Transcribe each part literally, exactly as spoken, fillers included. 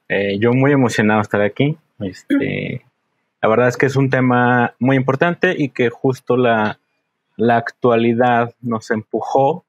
Eh, yo muy emocionado de estar aquí. Este, la verdad es que es un tema muy importante y que justo la, la actualidad nos empujó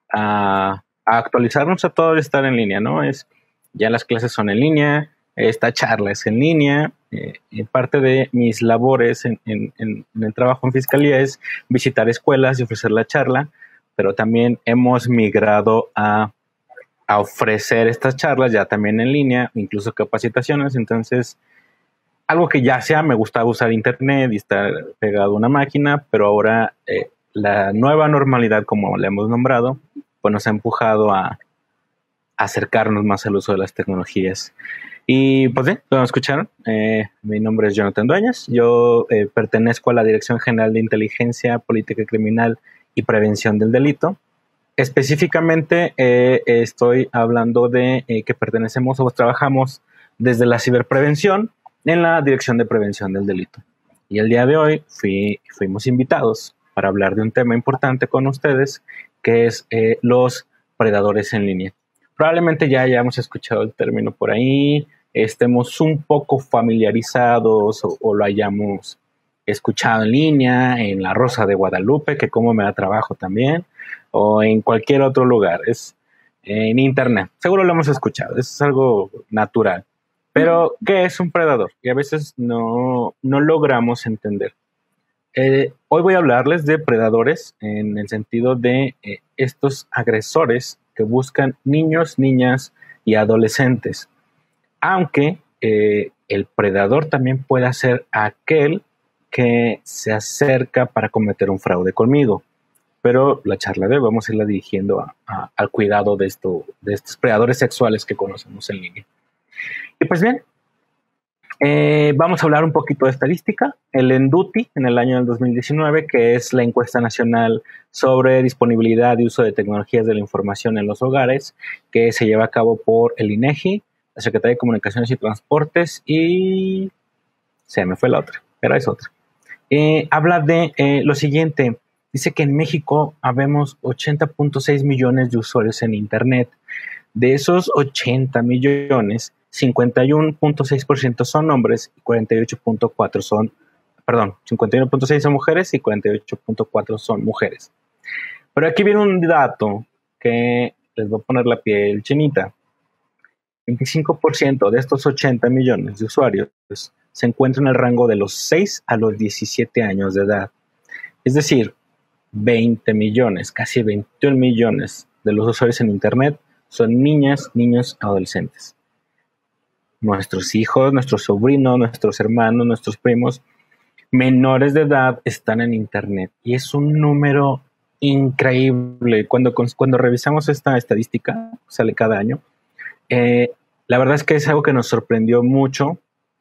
a, a actualizarnos a todo el estar en línea, ¿no? Es, ya las clases son en línea, esta charla es en línea. Eh, y parte de mis labores en, en, en, en el trabajo en fiscalía es visitar escuelas y ofrecer la charla, pero también hemos migrado a a ofrecer estas charlas ya también en línea, incluso capacitaciones. Entonces, algo que ya sea, me gustaba usar internet y estar pegado a una máquina, pero ahora eh, la nueva normalidad, como la hemos nombrado, pues nos ha empujado a, a acercarnos más al uso de las tecnologías. Y pues bien, como escucharon, eh, mi nombre es Jonathan Dueñas, yo eh, pertenezco a la Dirección General de Inteligencia, Política Criminal y Prevención del Delito. Específicamente eh, estoy hablando de eh, que pertenecemos o trabajamos desde la ciberprevención en la Dirección de Prevención del Delito. Y el día de hoy fui, fuimos invitados para hablar de un tema importante con ustedes, que es eh, los predadores en línea. Probablemente ya hayamos escuchado el término por ahí, estemos un poco familiarizados o, o lo hayamos escuchado en línea, en La Rosa de Guadalupe, que como me da trabajo también, o en cualquier otro lugar, es en internet, seguro lo hemos escuchado, es algo natural. Pero, ¿qué es un predador? Y a veces no, no logramos entender. Eh, hoy voy a hablarles de predadores en el sentido de eh, estos agresores que buscan niños, niñas y adolescentes. Aunque eh, el predador también puede ser aquel que se acerca para cometer un fraude conmigo. Pero la charla de hoy vamos a irla dirigiendo a, a, al cuidado de, esto, de estos predadores sexuales que conocemos en línea. Y pues bien, eh, vamos a hablar un poquito de estadística. El ENDUTI, en el año del dos mil diecinueve, que es la encuesta nacional sobre disponibilidad y uso de tecnologías de la información en los hogares, que se lleva a cabo por el INEGI, la Secretaría de Comunicaciones y Transportes y... se me fue la otra, pero es otra. Eh, habla de eh, lo siguiente. Dice que en México habemos ochenta punto seis millones de usuarios en Internet. De esos ochenta millones, cincuenta y uno punto seis por ciento son hombres y cuarenta y ocho punto cuatro son, perdón, cincuenta y uno punto seis son mujeres y cuarenta y ocho punto cuatro son mujeres. Pero aquí viene un dato que les voy a poner la piel chinita. veinticinco por ciento de estos ochenta millones de usuarios se encuentran en el rango de los seis a los diecisiete años de edad. Es decir, veinte millones, casi veintiún millones de los usuarios en Internet son niñas, niños, adolescentes. Nuestros hijos, nuestros sobrinos, nuestros hermanos, nuestros primos menores de edad están en Internet y es un número increíble. Cuando, cuando revisamos esta estadística, sale cada año, eh, la verdad es que es algo que nos sorprendió mucho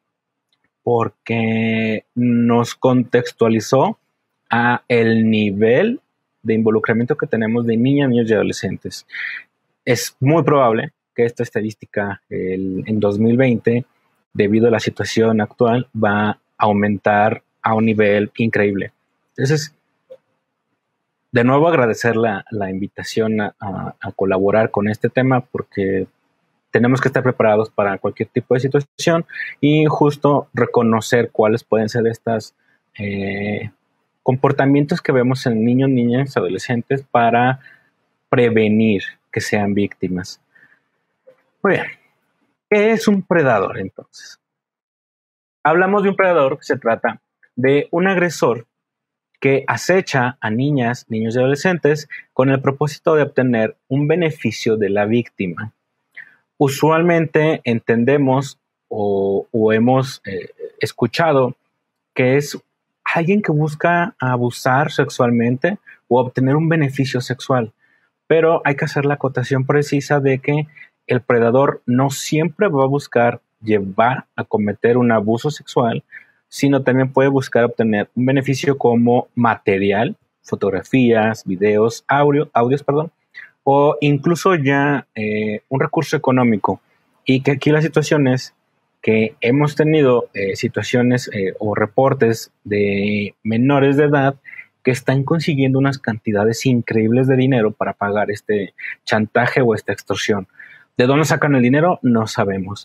porque nos contextualizó a el nivel de involucramiento que tenemos de niñas, niños y adolescentes. Es muy probable que esta estadística el, en dos mil veinte, debido a la situación actual, va a aumentar a un nivel increíble. Entonces, de nuevo agradecer la, la invitación a, a, a colaborar con este tema porque tenemos que estar preparados para cualquier tipo de situación y justo reconocer cuáles pueden ser estos eh, comportamientos que vemos en niños, niñas, adolescentes para prevenir que sean víctimas. Muy bien, ¿qué es un predador entonces? Hablamos de un predador que se trata de un agresor que acecha a niñas, niños y adolescentes con el propósito de obtener un beneficio de la víctima. Usualmente entendemos o, o hemos eh, escuchado que es alguien que busca abusar sexualmente o obtener un beneficio sexual, pero hay que hacer la acotación precisa de que el predador no siempre va a buscar llevar a cometer un abuso sexual, sino también puede buscar obtener un beneficio como material, fotografías, videos, audio, audios, perdón, o incluso ya eh, un recurso económico. Y que aquí la situación es que hemos tenido eh, situaciones eh, o reportes de menores de edad que están consiguiendo unas cantidades increíbles de dinero para pagar este chantaje o esta extorsión. ¿De dónde sacan el dinero? No sabemos.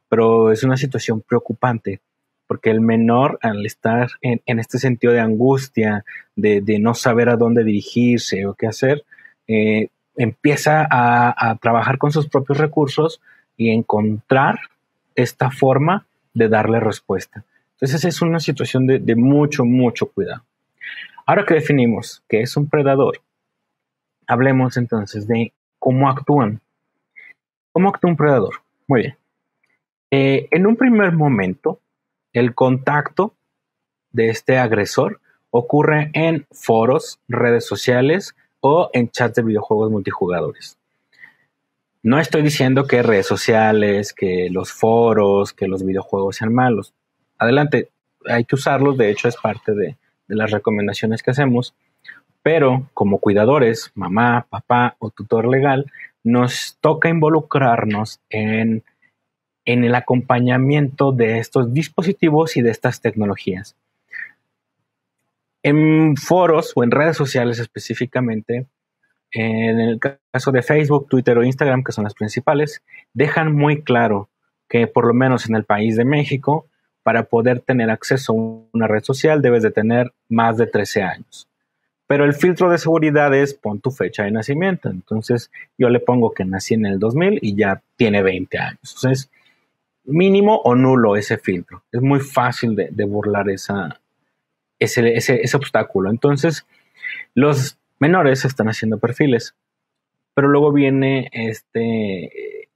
pero es una situación preocupante, porque el menor, al estar en, en este sentido de angustia, de, de no saber a dónde dirigirse o qué hacer, eh, empieza a, a trabajar con sus propios recursos y encontrar esta forma de darle respuesta. Entonces es una situación de, de mucho, mucho cuidado. Ahora que definimos qué es un predador, hablemos entonces de cómo actúan. ¿Cómo actúa un predador? Muy bien. Eh, en un primer momento, el contacto de este agresor ocurre en foros, redes sociales o en chats de videojuegos multijugadores. No estoy diciendo que redes sociales, que los foros, que los videojuegos sean malos. Adelante, hay que usarlos, de hecho es parte de, de las recomendaciones que hacemos, pero como cuidadores, mamá, papá o tutor legal, nos toca involucrarnos en, en el acompañamiento de estos dispositivos y de estas tecnologías. En foros o en redes sociales específicamente, en el caso de Facebook, Twitter o Instagram, que son las principales, dejan muy claro que por lo menos en el país de México, para poder tener acceso a una red social debes de tener más de trece años. Pero el filtro de seguridad es pon tu fecha de nacimiento. Entonces yo le pongo que nací en el dos mil y ya tiene veinte años. Entonces mínimo o nulo ese filtro. Es muy fácil de, de burlar esa, ese, ese, ese obstáculo. Entonces los menores están haciendo perfiles, pero luego viene este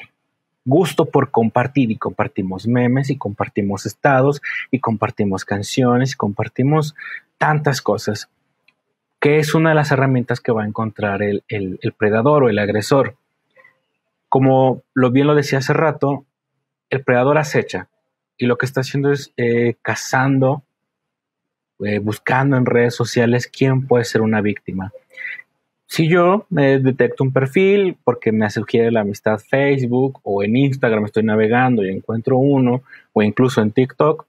gusto por compartir y compartimos memes y compartimos estados y compartimos canciones y compartimos tantas cosas, que es una de las herramientas que va a encontrar el, el, el predador o el agresor. Como lo bien lo decía hace rato, el predador acecha y lo que está haciendo es eh, cazando, eh, buscando en redes sociales quién puede ser una víctima. Si yo eh, detecto un perfil porque me sugiere la amistad Facebook o en Instagram estoy navegando y encuentro uno o incluso en TikTok,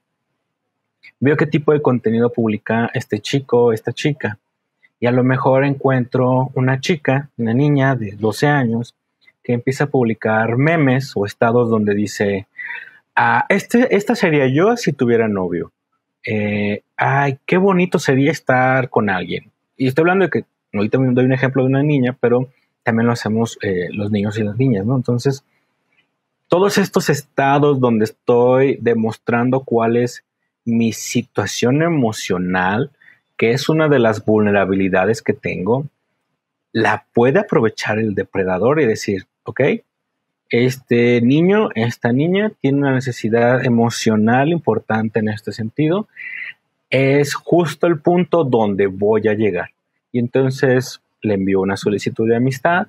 veo qué tipo de contenido publica este chico o esta chica y a lo mejor encuentro una chica, una niña de doce años que empieza a publicar memes o estados donde dice ah, este, esta sería yo si tuviera novio. Eh, ay, qué bonito sería estar con alguien. Y estoy hablando de que ahorita doy un ejemplo de una niña, pero también lo hacemos eh, los niños y las niñas, ¿no? Entonces, todos estos estados donde estoy demostrando cuál es mi situación emocional, que es una de las vulnerabilidades que tengo, la puede aprovechar el depredador y decir, ok, este niño, esta niña tiene una necesidad emocional importante en este sentido, es justo el punto donde voy a llegar. Y entonces le envío una solicitud de amistad,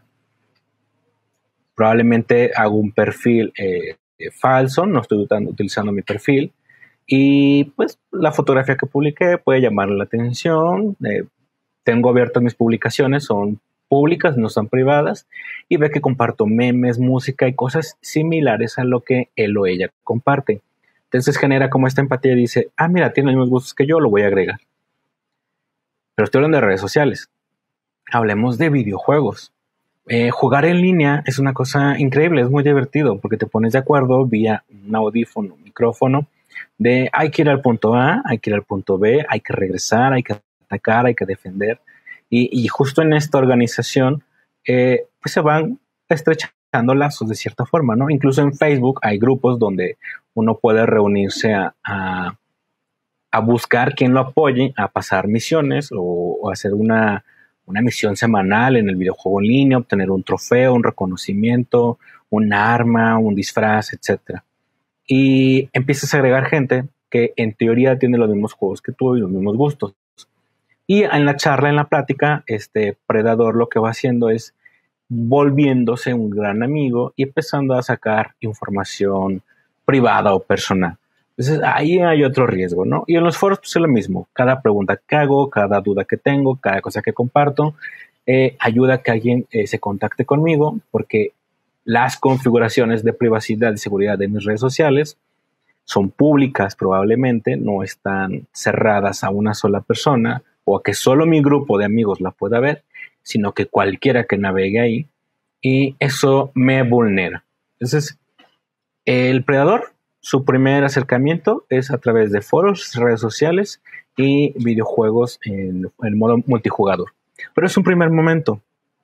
probablemente hago un perfil eh, eh, falso, no estoy utilizando mi perfil, y pues la fotografía que publiqué puede llamarle la atención, eh, tengo abiertas mis publicaciones, son públicas, no son privadas, y ve que comparto memes, música y cosas similares a lo que él o ella comparte. Entonces genera como esta empatía y dice, ah, mira, tiene los mismos gustos que yo, lo voy a agregar. Pero estoy hablando de redes sociales. Hablemos de videojuegos. Eh, jugar en línea es una cosa increíble, es muy divertido porque te pones de acuerdo vía un audífono, un micrófono, de hay que ir al punto A, hay que ir al punto B, hay que regresar, hay que atacar, hay que defender. Y, y justo en esta organización, eh, pues se van estrechando lazos de cierta forma, ¿no? Incluso en Facebook hay grupos donde uno puede reunirse a, a a buscar quien lo apoye, a pasar misiones o, o hacer una, una misión semanal en el videojuego en línea, obtener un trofeo, un reconocimiento, un arma, un disfraz, etcétera. Y empiezas a agregar gente que en teoría tiene los mismos juegos que tú y los mismos gustos. Y en la charla, en la plática, este predador lo que va haciendo es volviéndose un gran amigo y empezando a sacar información privada o personal. Entonces ahí hay otro riesgo, ¿no? Y en los foros pues es lo mismo. Cada pregunta que hago, cada duda que tengo, cada cosa que comparto, eh, ayuda a que alguien eh, se contacte conmigo porque las configuraciones de privacidad y seguridad de mis redes sociales son públicas probablemente, no están cerradas a una sola persona o a que solo mi grupo de amigos la pueda ver, sino que cualquiera que navegue ahí y eso me vulnera. Entonces, El predador, su primer acercamiento es a través de foros, redes sociales y videojuegos en, en modo multijugador. Pero es un primer momento.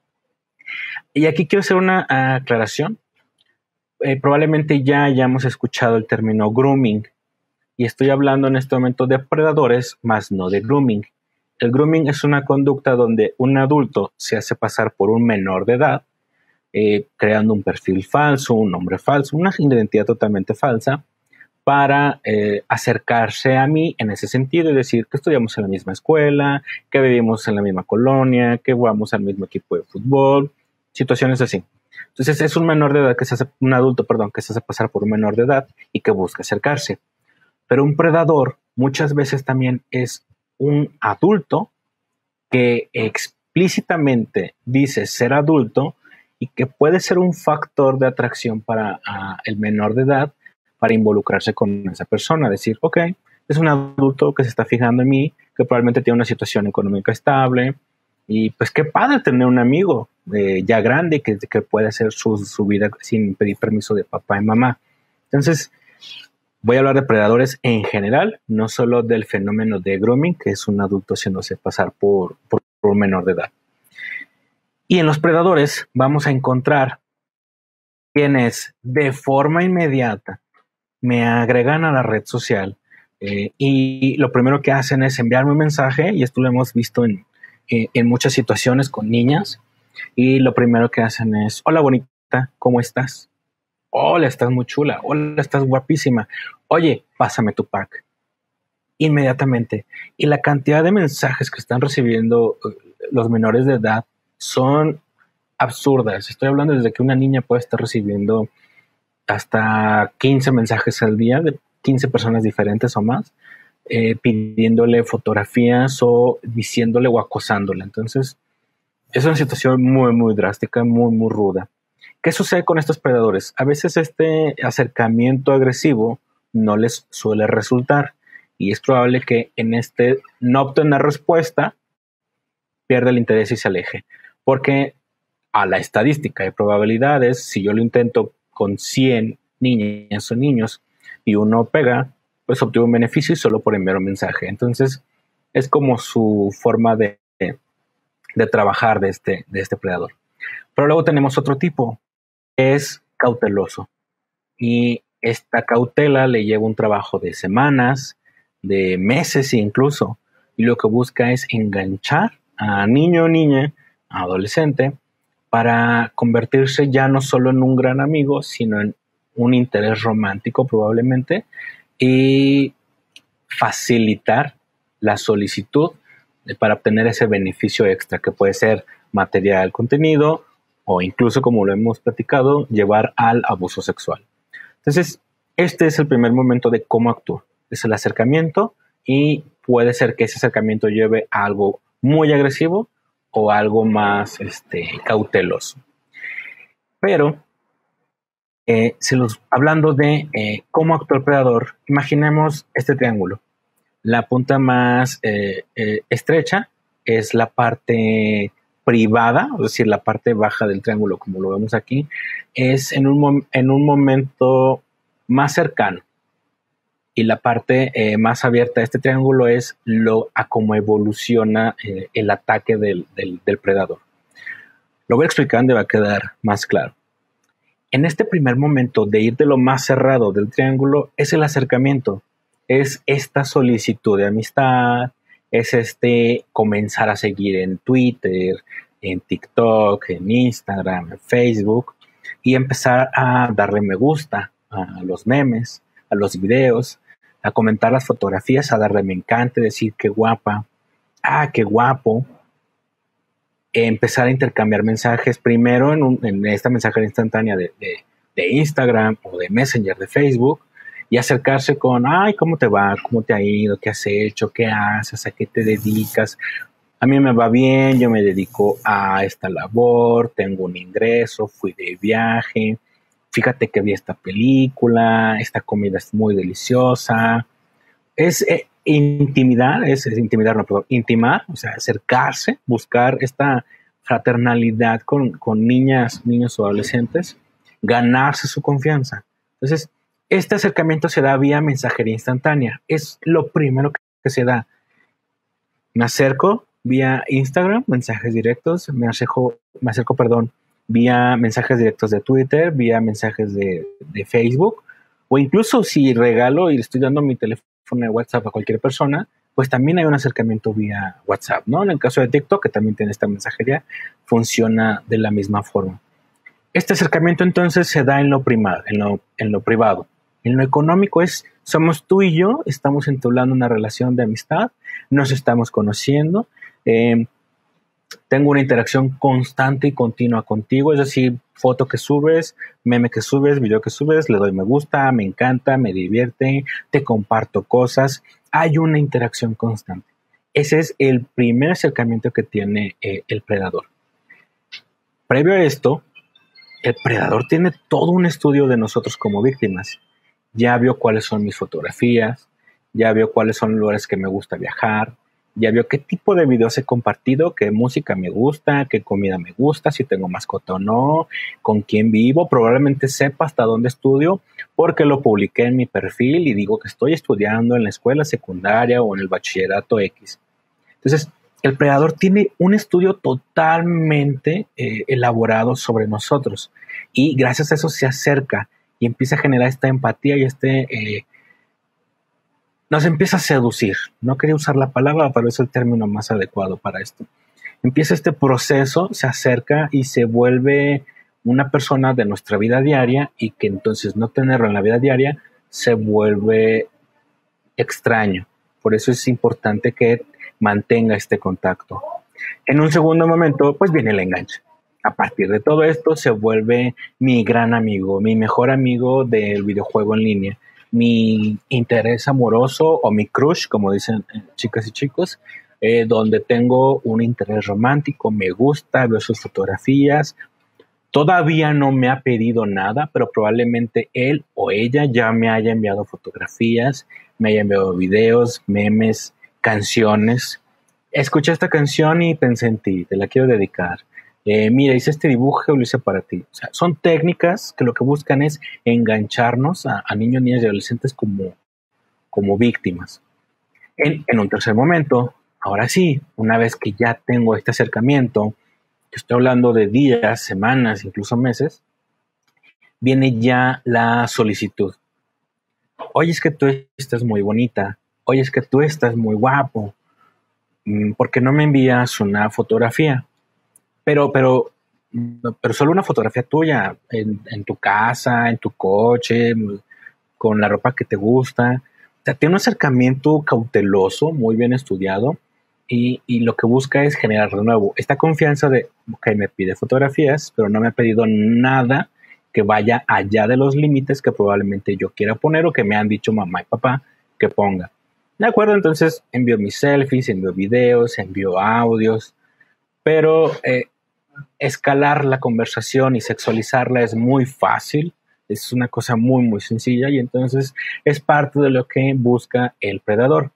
Y aquí quiero hacer una aclaración. Eh, probablemente ya hayamos escuchado el término grooming. Y estoy hablando en este momento de predadores, más no de grooming. El grooming es una conducta donde un adulto se hace pasar por un menor de edad, eh, creando un perfil falso, un nombre falso, una identidad totalmente falsa, para eh, acercarse a mí en ese sentido y decir que estudiamos en la misma escuela, que vivimos en la misma colonia, que jugamos al mismo equipo de fútbol, situaciones así. Entonces es un menor de edad que se hace, un adulto, perdón, que se hace pasar por un menor de edad y que busca acercarse. Pero un predador muchas veces también es un adulto que explícitamente dice ser adulto y que puede ser un factor de atracción para uh, el menor de edad para involucrarse con esa persona. Decir, ok, es un adulto que se está fijando en mí, que probablemente tiene una situación económica estable y pues qué padre tener un amigo eh, ya grande que, que puede hacer su, su vida sin pedir permiso de papá y mamá. Entonces, voy a hablar de predadores en general, no solo del fenómeno de grooming, que es un adulto haciéndose pasar por, por, por un menor de edad. Y en los predadores vamos a encontrar quienes de forma inmediata me agregan a la red social eh, y lo primero que hacen es enviarme un mensaje, y esto lo hemos visto en, en, en muchas situaciones con niñas, y lo primero que hacen es, hola bonita, ¿cómo estás? Hola, estás muy chula. Hola, estás guapísima. Oye, pásame tu pack. Inmediatamente. Y la cantidad de mensajes que están recibiendo los menores de edad son absurdas. Estoy hablando desde que una niña puede estar recibiendo hasta quince mensajes al día de quince personas diferentes o más, eh, pidiéndole fotografías o diciéndole o acosándola. Entonces, es una situación muy, muy drástica, muy, muy ruda. ¿Qué sucede con estos predadores? A veces este acercamiento agresivo no les suele resultar y es probable que en este no obtener respuesta pierda el interés y se aleje. Porque a la estadística de probabilidades, si yo lo intento con cien niñas o niños y uno pega, pues obtuvo un beneficio y solo por enviar un mensaje. Entonces es como su forma de, de, de trabajar de este, de este predador. Pero luego tenemos otro tipo. Es cauteloso y esta cautela le lleva un trabajo de semanas, de meses incluso, y lo que busca es enganchar a niño o niña, a adolescente, para convertirse ya no solo en un gran amigo, sino en un interés romántico probablemente, y facilitar la solicitud para obtener ese beneficio extra que puede ser material, contenido, o incluso, como lo hemos platicado, llevar al abuso sexual. Entonces, este es el primer momento de cómo actúa. Es el acercamiento y puede ser que ese acercamiento lleve a algo muy agresivo o algo más este, cauteloso. Pero, eh, si los, hablando de eh, cómo actúa el predador, imaginemos este triángulo. La punta más eh, eh, estrecha es la parte privada, es decir, la parte baja del triángulo, como lo vemos aquí, es en un, en un momento más cercano. Y la parte eh, más abierta de este triángulo es lo a cómo evoluciona eh, el ataque del, del, del predador. Lo voy a explicar y va a quedar más claro. En este primer momento de ir de lo más cerrado del triángulo es el acercamiento, es esta solicitud de amistad, es este comenzar a seguir en Twitter, en TikTok, en Instagram, en Facebook y empezar a darle me gusta a los memes, a los videos, a comentar las fotografías, a darle me encanta, decir qué guapa, ah, qué guapo. Empezar a intercambiar mensajes primero en, un, en esta mensajería instantánea de, de, de Instagram o de Messenger de Facebook y acercarse con, ay, ¿cómo te va? ¿Cómo te ha ido? ¿Qué has hecho? ¿Qué haces? ¿A qué te dedicas? A mí me va bien, yo me dedico a esta labor, tengo un ingreso, fui de viaje, fíjate que vi esta película, esta comida es muy deliciosa. Es eh, intimidar, es, es intimidar, no, perdón, intimar, o sea, acercarse, buscar esta fraternalidad con, con niñas, niños o adolescentes, ganarse su confianza. Entonces, este acercamiento se da vía mensajería instantánea. Es lo primero que se da. Me acerco vía Instagram, mensajes directos, me acerco, me acerco, perdón, vía mensajes directos de Twitter, vía mensajes de, de Facebook, o incluso si regalo y le estoy dando mi teléfono de WhatsApp a cualquier persona, pues también hay un acercamiento vía WhatsApp, ¿no? En el caso de TikTok, que también tiene esta mensajería, funciona de la misma forma. Este acercamiento entonces se da en lo privado, en lo, en lo privado. En lo económico es, somos tú y yo, estamos entablando una relación de amistad, nos estamos conociendo, eh, tengo una interacción constante y continua contigo, es decir, foto que subes, meme que subes, video que subes, le doy me gusta, me encanta, me divierte, te comparto cosas, hay una interacción constante. Ese es el primer acercamiento que tiene eh, el predador. Previo a esto, el predador tiene todo un estudio de nosotros como víctimas. Ya vio cuáles son mis fotografías, ya vio cuáles son los lugares que me gusta viajar, ya vio qué tipo de videos he compartido, qué música me gusta, qué comida me gusta, si tengo mascota o no, con quién vivo. Probablemente sepa hasta dónde estudio porque lo publiqué en mi perfil y digo que estoy estudiando en la escuela secundaria o en el bachillerato X. Entonces, el predador tiene un estudio totalmente eh, elaborado sobre nosotros y gracias a eso se acerca y empieza a generar esta empatía y este... Eh, nos empieza a seducir. No quería usar la palabra, pero es el término más adecuado para esto. Empieza este proceso, se acerca y se vuelve una persona de nuestra vida diaria y que entonces no tenerlo en la vida diaria se vuelve extraño. Por eso es importante que mantenga este contacto. En un segundo momento, pues viene el enganche. A partir de todo esto se vuelve mi gran amigo, mi mejor amigo del videojuego en línea, mi interés amoroso o mi crush, como dicen chicas y chicos, eh, donde tengo un interés romántico, me gusta, veo sus fotografías. Todavía no me ha pedido nada, pero probablemente él o ella ya me haya enviado fotografías, me haya enviado videos, memes, canciones. Escuché esta canción y pensé en ti, te la quiero dedicar. Eh, mira, hice este dibujo y lo hice para ti. O sea, son técnicas que lo que buscan es engancharnos a, a niños, niñas y adolescentes como, como víctimas. En, en un tercer momento, ahora sí, una vez que ya tengo este acercamiento, que estoy hablando de días, semanas, incluso meses, viene ya la solicitud. Oye, es que tú estás muy bonita. Oye, es que tú estás muy guapo. ¿Por qué no me envías una fotografía? Pero, pero, pero solo una fotografía tuya en, en tu casa, en tu coche, con la ropa que te gusta. O sea, tiene un acercamiento cauteloso, muy bien estudiado, y, y lo que busca es generar de nuevo esta confianza de que me pide fotografías, pero no me ha pedido nada que vaya allá de los límites que probablemente yo quiera poner o que me han dicho mamá y papá que ponga. De acuerdo, entonces envío mis selfies, envío videos, envío audios, pero eh, escalar la conversación y sexualizarla es muy fácil, es una cosa muy muy sencilla y entonces es parte de lo que busca el predador.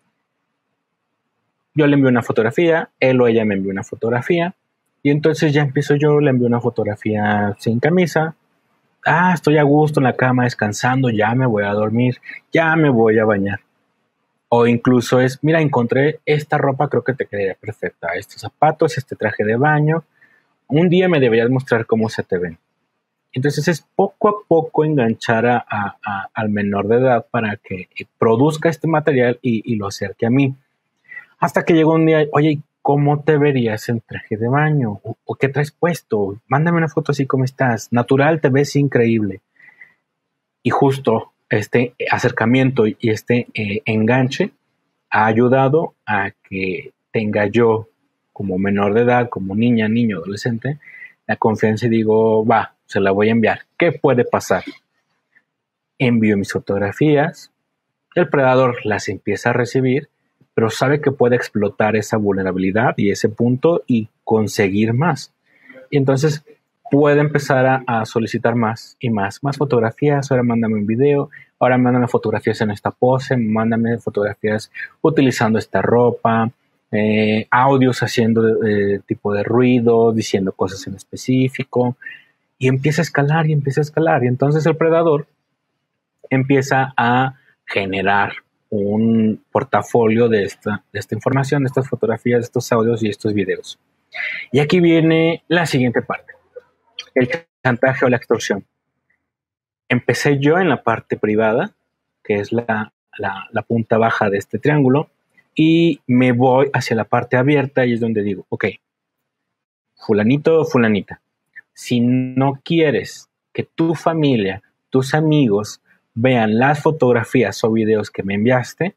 Yo le envío una fotografía, él o ella me envía una fotografía y entonces ya empiezo yo, le envío una fotografía sin camisa. Ah, estoy a gusto en la cama descansando, ya me voy a dormir, ya me voy a bañar. O incluso es, mira, encontré esta ropa, creo que te quedaría perfecta, estos zapatos, este traje de baño. Un día me deberías mostrar cómo se te ven. Entonces es poco a poco enganchar a, a, a, al menor de edad para que produzca este material y, y lo acerque a mí. Hasta que llegó un día, oye, ¿cómo te verías en traje de baño? ¿O, o qué traes puesto? Mándame una foto así como estás. Natural, te ves increíble. Y justo este acercamiento y este eh, enganche ha ayudado a que tenga yo como menor de edad, como niña, niño, adolescente, la confianza y digo, va, se la voy a enviar. ¿Qué puede pasar? Envío mis fotografías, el predador las empieza a recibir, pero sabe que puede explotar esa vulnerabilidad y ese punto y conseguir más. Y entonces puede empezar a, a solicitar más y más, más fotografías. Ahora mándame un video, ahora mándame fotografías en esta pose, mándame fotografías utilizando esta ropa, eh, audios haciendo eh, tipo de ruido, diciendo cosas en específico, y empieza a escalar y empieza a escalar. Y entonces el predador empieza a generar un portafolio de esta, de esta información, de estas fotografías, de estos audios y estos videos. Y aquí viene la siguiente parte, el chantaje o la extorsión. Empecé yo en la parte privada, que es la, la, la punta baja de este triángulo, y me voy hacia la parte abierta y es donde digo, ok, fulanito o fulanita, si no quieres que tu familia, tus amigos vean las fotografías o videos que me enviaste,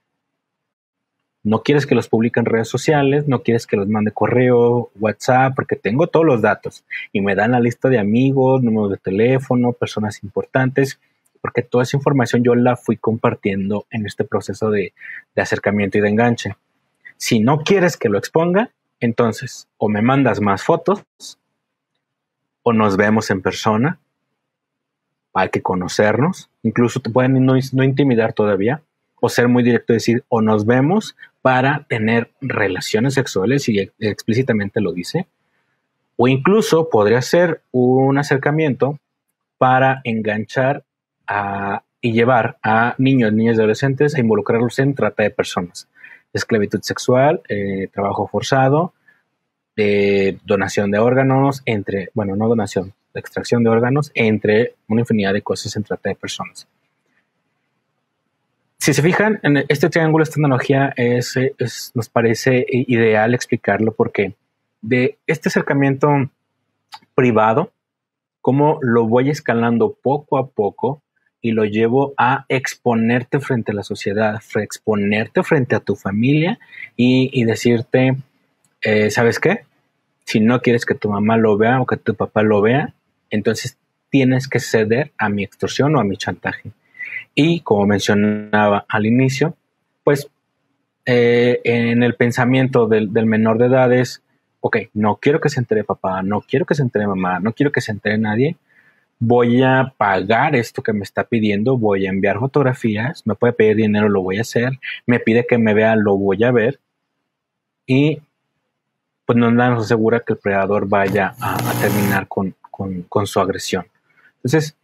no quieres que los publique en redes sociales, no quieres que los mande correo, WhatsApp, porque tengo todos los datos y me dan la lista de amigos, números de teléfono, personas importantes, porque toda esa información yo la fui compartiendo en este proceso de, de acercamiento y de enganche. Si no quieres que lo exponga, entonces o me mandas más fotos o nos vemos en persona. Hay que conocernos, incluso te pueden no, no intimidar todavía, o ser muy directo y decir, o nos vemos para tener relaciones sexuales, y explícitamente lo dice, o incluso podría ser un acercamiento para enganchar a, y llevar a niños, niñas y adolescentes a involucrarlos en trata de personas, esclavitud sexual, eh, trabajo forzado, eh, donación de órganos, entre, bueno, no donación, extracción de órganos, entre una infinidad de cosas en trata de personas. Si se fijan, en este triángulo, esta analogía es, es, nos parece ideal explicarlo porque de este acercamiento privado, cómo lo voy escalando poco a poco y lo llevo a exponerte frente a la sociedad, exponerte frente a tu familia y, y decirte, eh, ¿sabes qué? Si no quieres que tu mamá lo vea o que tu papá lo vea, entonces tienes que ceder a mi extorsión o a mi chantaje. Y como mencionaba al inicio, pues eh, en el pensamiento del, del menor de edad es, ok, no quiero que se entere papá, no quiero que se entere mamá, no quiero que se entere nadie, voy a pagar esto que me está pidiendo, voy a enviar fotografías, me puede pedir dinero, lo voy a hacer, me pide que me vea, lo voy a ver, y pues no nos asegura que el predador vaya a, a terminar con, con, con su agresión. Entonces,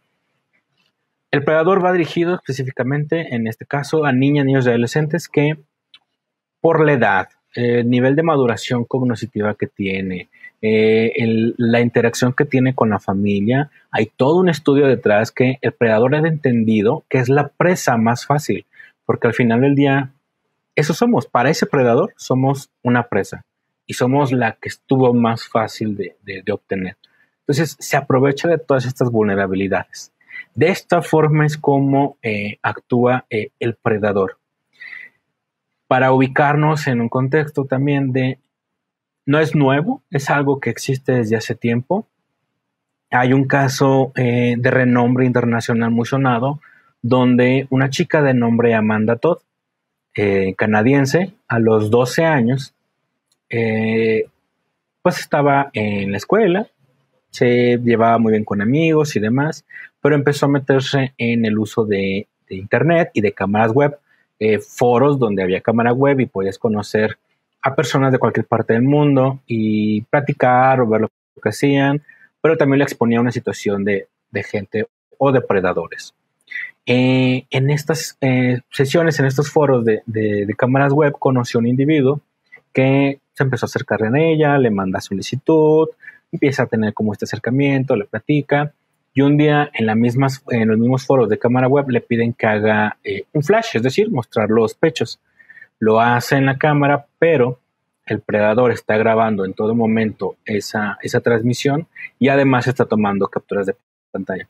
el predador va dirigido específicamente, en este caso, a niñas, niños y adolescentes que, por la edad, el eh, nivel de maduración cognitiva que tiene, eh, el, la interacción que tiene con la familia, hay todo un estudio detrás que el predador ha entendido que es la presa más fácil, porque al final del día, eso somos, para ese predador somos una presa y somos la que estuvo más fácil de, de, de obtener. Entonces, se aprovecha de todas estas vulnerabilidades. De esta forma es como eh, actúa eh, el predador. Para ubicarnos en un contexto también de, no es nuevo, es algo que existe desde hace tiempo. Hay un caso eh, de renombre internacional muy sonado, donde una chica de nombre Amanda Todd, eh, canadiense, a los doce años, eh, pues estaba en la escuela, se llevaba muy bien con amigos y demás, pero empezó a meterse en el uso de, de internet y de cámaras web, eh, foros donde había cámara web y podías conocer a personas de cualquier parte del mundo y platicar o ver lo que hacían, pero también le exponía a una situación de, de gente o de predadores. Eh, en estas eh, sesiones, en estos foros de, de, de cámaras web, conoció a un individuo que se empezó a acercar en ella, le manda solicitud, empieza a tener como este acercamiento, le platica, y un día en, la mismas, en los mismos foros de cámara web le piden que haga eh, un flash, es decir, mostrar los pechos. Lo hace en la cámara, pero el predador está grabando en todo momento esa, esa transmisión y además está tomando capturas de pantalla.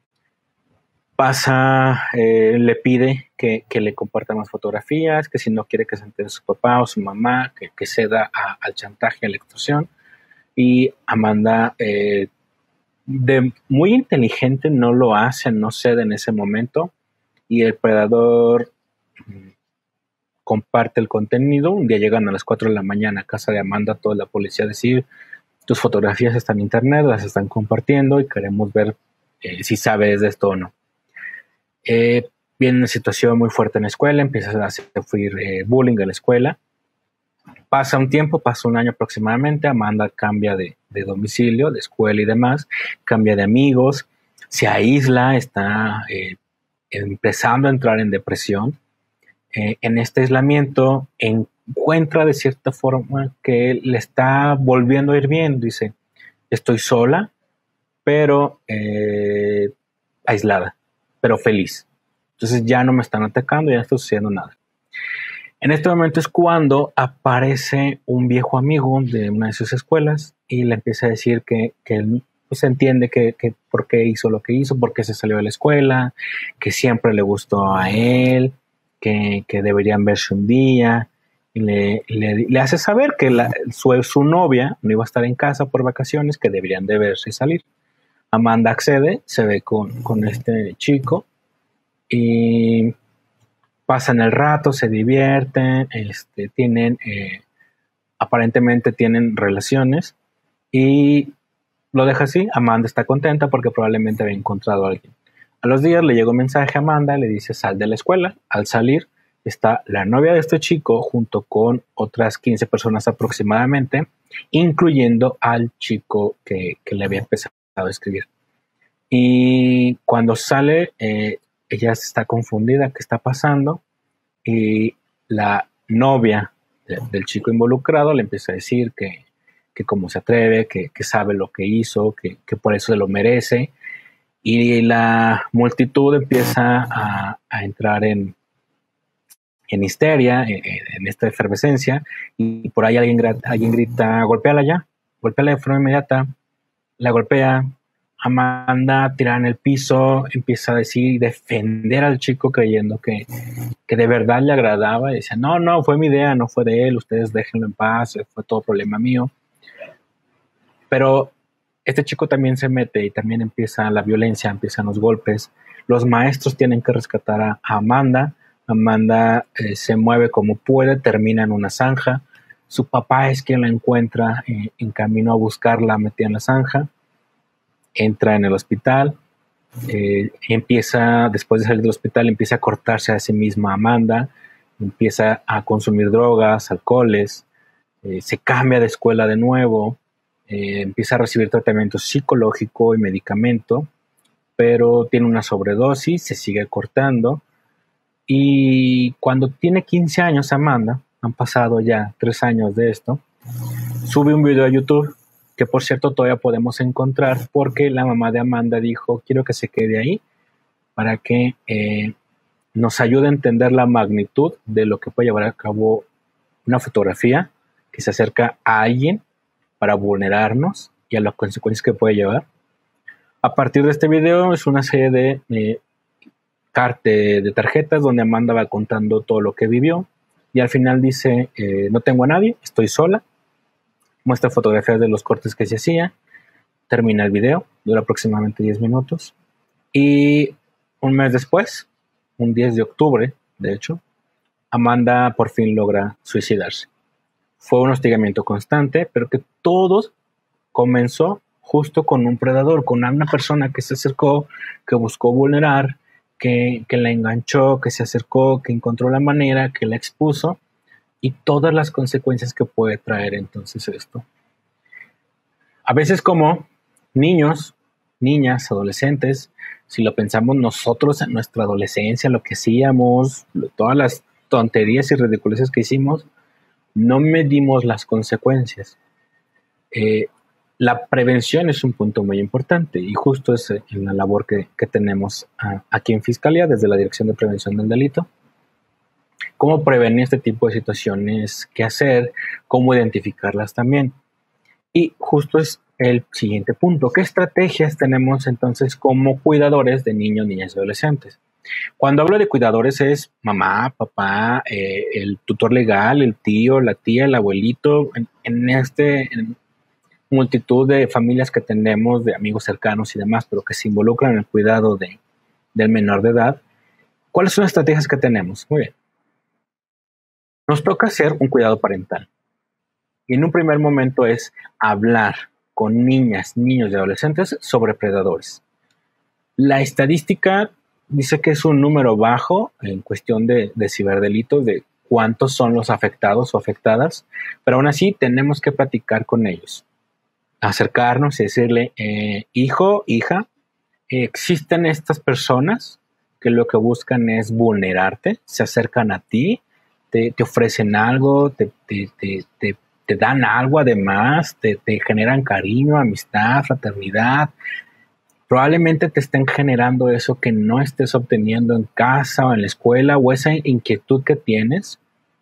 Pasa, eh, le pide que, que le comparta más fotografías, que si no quiere que se entere su papá o su mamá, que, que ceda a, al chantaje, a la extorsión. Y Amanda, eh, de muy inteligente, no lo hace, no cede en ese momento. Y el predador mm, comparte el contenido. Un día llegan a las cuatro de la mañana a casa de Amanda, toda la policía a decir, tus fotografías están en internet, las están compartiendo y queremos ver eh, si sabes de esto o no. Eh, viene una situación muy fuerte en la escuela, empieza a sufrir eh, bullying en la escuela. Pasa un tiempo, pasa un año aproximadamente, Amanda cambia de, de domicilio, de escuela y demás, cambia de amigos, se aísla, está eh, empezando a entrar en depresión. Eh, en este aislamiento encuentra de cierta forma que le está volviendo a ir bien. Dice, estoy sola, pero eh, aislada, pero feliz. Entonces ya no me están atacando, ya no estoy sucediendo nada. En este momento es cuando aparece un viejo amigo de una de sus escuelas y le empieza a decir que, que él pues, entiende que, que por qué hizo lo que hizo, por qué se salió de la escuela, que siempre le gustó a él, que, que deberían verse un día. Y le, le, le hace saber que la, su, su novia no iba a estar en casa por vacaciones, que deberían de verse y salir. Amanda accede, se ve con, con este chico y pasan el rato, se divierten, este, tienen, eh, aparentemente tienen relaciones y lo deja así. Amanda está contenta porque probablemente había encontrado a alguien. A los días le llega un mensaje a Amanda, le dice sal de la escuela. Al salir está la novia de este chico junto con otras quince personas aproximadamente, incluyendo al chico que, que le había empezado a escribir. Y cuando sale, eh, ella está confundida, ¿qué está pasando? Y la novia de, del chico involucrado le empieza a decir que, que cómo se atreve, que, que sabe lo que hizo, que, que por eso se lo merece. Y la multitud empieza a, a entrar en, en histeria, en, en esta efervescencia, y por ahí alguien, alguien grita, golpéala ya, golpéala de forma inmediata, la golpea. Amanda tirada en el piso, empieza a decir y defender al chico creyendo que, que de verdad le agradaba. Y decía, no, no, fue mi idea, no fue de él, ustedes déjenlo en paz, fue todo problema mío. Pero este chico también se mete y también empieza la violencia, empiezan los golpes. Los maestros tienen que rescatar a, a Amanda. Amanda eh, se mueve como puede, termina en una zanja. Su papá es quien la encuentra eh, en camino a buscarla, metida en la zanja. Entra en el hospital, eh, empieza, después de salir del hospital, empieza a cortarse a sí misma Amanda, empieza a consumir drogas, alcoholes, eh, se cambia de escuela de nuevo, eh, empieza a recibir tratamiento psicológico y medicamento, pero tiene una sobredosis, se sigue cortando, y cuando tiene quince años Amanda, han pasado ya tres años de esto, sube un video a YouTube, que por cierto todavía podemos encontrar porque la mamá de Amanda dijo, quiero que se quede ahí para que eh, nos ayude a entender la magnitud de lo que puede llevar a cabo una fotografía que se acerca a alguien para vulnerarnos y a las consecuencias que puede llevar. A partir de este video es una serie de, eh, de tarjetas donde Amanda va contando todo lo que vivió y al final dice, eh, no tengo a nadie, estoy sola. Muestra fotografías de los cortes que se hacía. Termina el video, dura aproximadamente diez minutos. Y un mes después, un diez de octubre, de hecho, Amanda por fin logra suicidarse. Fue un hostigamiento constante, pero que todo comenzó justo con un predador, con una persona que se acercó, que buscó vulnerar, que, que la enganchó, que se acercó, que encontró la manera, que la expuso. Y todas las consecuencias que puede traer entonces esto. A veces como niños, niñas, adolescentes, si lo pensamos nosotros en nuestra adolescencia, lo que hacíamos, todas las tonterías y ridiculeces que hicimos, no medimos las consecuencias. Eh, la prevención es un punto muy importante y justo es en la labor que, que tenemos a, aquí en Fiscalía desde la Dirección de Prevención del Delito. Cómo prevenir este tipo de situaciones, qué hacer, cómo identificarlas también. Y justo es el siguiente punto. ¿Qué estrategias tenemos entonces como cuidadores de niños, niñas y adolescentes? Cuando hablo de cuidadores es mamá, papá, eh, el tutor legal, el tío, la tía, el abuelito, en, en este en multitud de familias que tenemos, de amigos cercanos y demás, pero que se involucran en el cuidado de, del menor de edad. ¿Cuáles son las estrategias que tenemos? Muy bien. Nos toca hacer un cuidado parental. Y en un primer momento es hablar con niñas, niños y adolescentes sobre predadores. La estadística dice que es un número bajo en cuestión de, de ciberdelitos, de cuántos son los afectados o afectadas, pero aún así tenemos que platicar con ellos. Acercarnos y decirle, eh, hijo, hija, eh, existen estas personas que lo que buscan es vulnerarte, se acercan a ti, te, te ofrecen algo, te, te, te, te, te dan algo además, te, te generan cariño, amistad, fraternidad. Probablemente te estén generando eso que no estés obteniendo en casa o en la escuela, o esa inquietud que tienes.